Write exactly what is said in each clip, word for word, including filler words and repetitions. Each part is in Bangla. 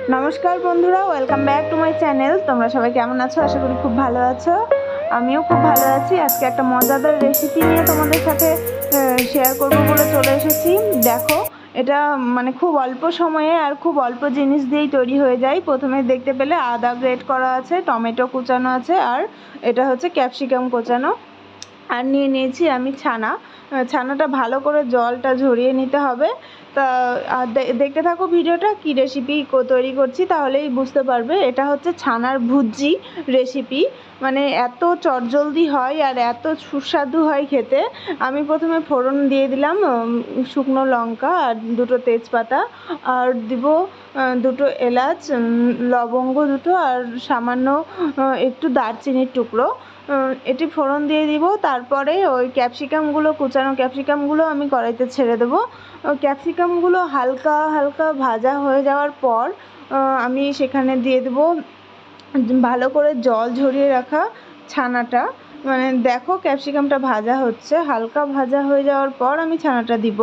नमस्कार बंधुरा welcome back to my channel. तुम्हारा सबाई केमन आछो? आशा करी खूब भालो आछो। आमिও खूब भालो आछि। आजके एक मजादार रेसिपि निये तोमादेर साथे शेयर करबो बोले चले एसेछि। देखो এটা মানে খুব অল্প সময়ে আর খুব অল্প জিনিস দিয়েই তৈরি হয়ে যায়। প্রথমে দেখতে পেলে আদা গ্রেট করা আছে, টমেটো কুচানো আছে, আর এটা হচ্ছে ক্যাপসিকাম কুচানো। আর নিয়ে নিয়েছি আমি ছানা। ছানাটা ভালো করে জলটা ঝরিয়ে নিতে হবে। তা আর দেখতে থাকো ভিডিওটা, কি রেসিপি তৈরি করছি তাহলেই বুঝতে পারবে। এটা হচ্ছে ছানার ভুজি রেসিপি, মানে এত চটজলদি হয় আর এত সুস্বাদু হয় খেতে। আমি প্রথমে ফোড়ন দিয়ে দিলাম শুকনো লঙ্কা আর দুটো তেজপাতা, আর দিব দুটো এলাচ, লবঙ্গ দুটো, আর সামান্য একটু দারচিনির টুকরো। এটি ফোড়ন দিয়ে দিব। তারপরে ওই ক্যাপসিকামগুলো, কুচানো ক্যাপসিকামগুলো আমি কড়াইতে ছেড়ে দেবো। ক্যাপসিকামগুলো হালকা হালকা ভাজা হয়ে যাওয়ার পর আমি সেখানে দিয়ে দেবো ভালো করে জল ঝরিয়ে রাখা ছানাটা। মানে দেখো ক্যাপসিকামটা ভাজা হচ্ছে, হালকা ভাজা হয়ে যাওয়ার পর আমি ছানাটা দিব।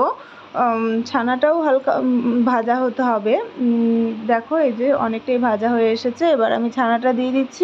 ছানাটাও হালকা ভাজা হতে হবে। দেখো এই যে অনেকটাই ভাজা হয়ে এসেছে। এবার আমি ছানাটা দিয়ে দিচ্ছি।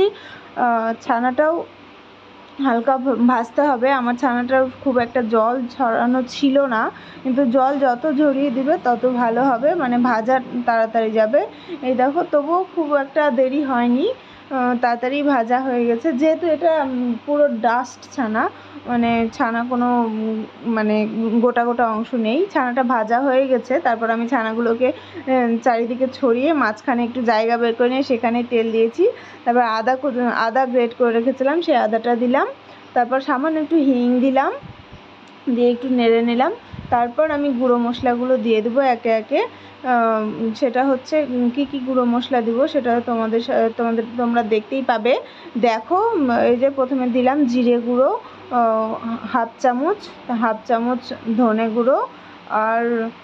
ছানাটাও হালকা ভাজতে হবে। আমার ছানাটার খুব একটা জল ছড়ানো ছিল না, কিন্তু জল যত ঝরিয়ে দিবে তত ভালো হবে, মানে ভাজা তাড়াতাড়ি যাবে। এই দেখো তবুও খুব একটা দেরি হয়নি, তাড়াতাড়ি ভাজা হয়ে গেছে। যেহেতু এটা পুরো ডাস্ট ছানা, মানে ছানা কোনো মানে গোটা গোটা অংশ নেই, ছানাটা ভাজা হয়ে গেছে। তারপর আমি ছানাগুলোকে চারিদিকে ছড়িয়ে মাঝখানে একটু জায়গা বের করে নিয়ে সেখানে তেল দিয়েছি। তারপর আদা আদা গ্রেট করে রেখেছিলাম, সেই আদাটা দিলাম। তারপর সামান্য একটু হিং দিলাম, দিয়ে একটু নেড়ে নিলাম। তারপর আমি গুঁড়ো মশলাগুলো দিয়ে দেবো একে একে। সেটা হচ্ছে কি কি গুঁড়ো মশলা দিব সেটা তোমাদের তোমাদের তোমরা দেখতেই পাবে। দেখো এই যে প্রথমে দিলাম জিরে গুঁড়ো হাফ চামচ, হাফ চামচ ধনে গুঁড়ো, আর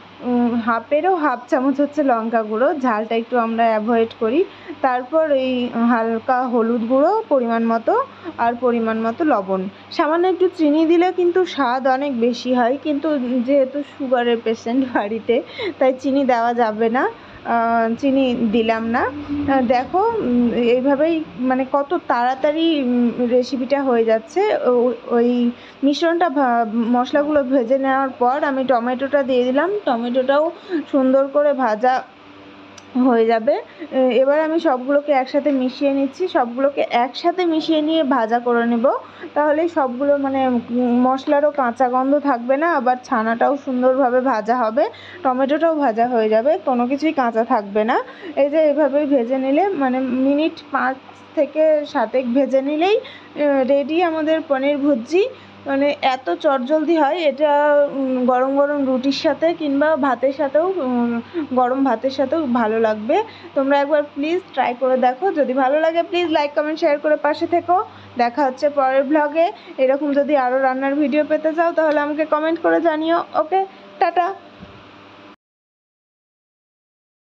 হাফেরও হাফ চামচ হচ্ছে লঙ্কা গুঁড়ো, ঝালটা একটু আমরা অ্যাভয়েড করি। তারপর এই হালকা হলুদ গুঁড়ো পরিমাণ মতো, আর পরিমাণ মতো লবণ। সামান্য একটু চিনি দিলে কিন্তু স্বাদ অনেক বেশি হয়, কিন্তু যেহেতু সুগারের পেশেন্ট বাড়িতে, তাই চিনি দেওয়া যাবে না, চিনি দিলাম না। দেখো এইভাবেই মানে কত তাড়াতাড়ি রেসিপিটা হয়ে যাচ্ছে। ওই মিশ্রণটা মশলাগুলো ভেজে নেওয়ার পর আমি টমেটোটা দিয়ে দিলাম। টমেটোটাও সুন্দর করে ভাজা হয়ে যাবে। এবার আমি সবগুলোকে একসাথে মিশিয়ে নিচ্ছি। সবগুলোকে একসাথে মিশিয়ে নিয়ে ভাজা করে নেব, তাহলেই সবগুলো মানে মশলারও কাঁচা গন্ধ থাকবে না, আবার ছানাটাও সুন্দরভাবে ভাজা হবে, টমেটোটাও ভাজা হয়ে যাবে, কোনো কিছুই কাঁচা থাকবে না। এই যে এভাবেই ভেজে নিলে মানে মিনিট পাঁচ থেকে সাতেক ভেজে নিলেই রেডি আমাদের পনির ভুজি। মানে এত চটজলদি হয় এটা, গরম গরম রুটির সাথে কিংবা ভাতের সাথেও, গরম ভাতের সাথেও ভালো লাগবে। তোমরা একবার প্লিজ ট্রাই করে দেখো। যদি ভালো লাগে প্লিজ লাইক কমেন্ট শেয়ার করে পাশে থেকো। দেখা হচ্ছে পরের ব্লগে। এরকম যদি আরও রান্নার ভিডিও পেতে চাও তাহলে আমাকে কমেন্ট করে জানিও। Okay, tata.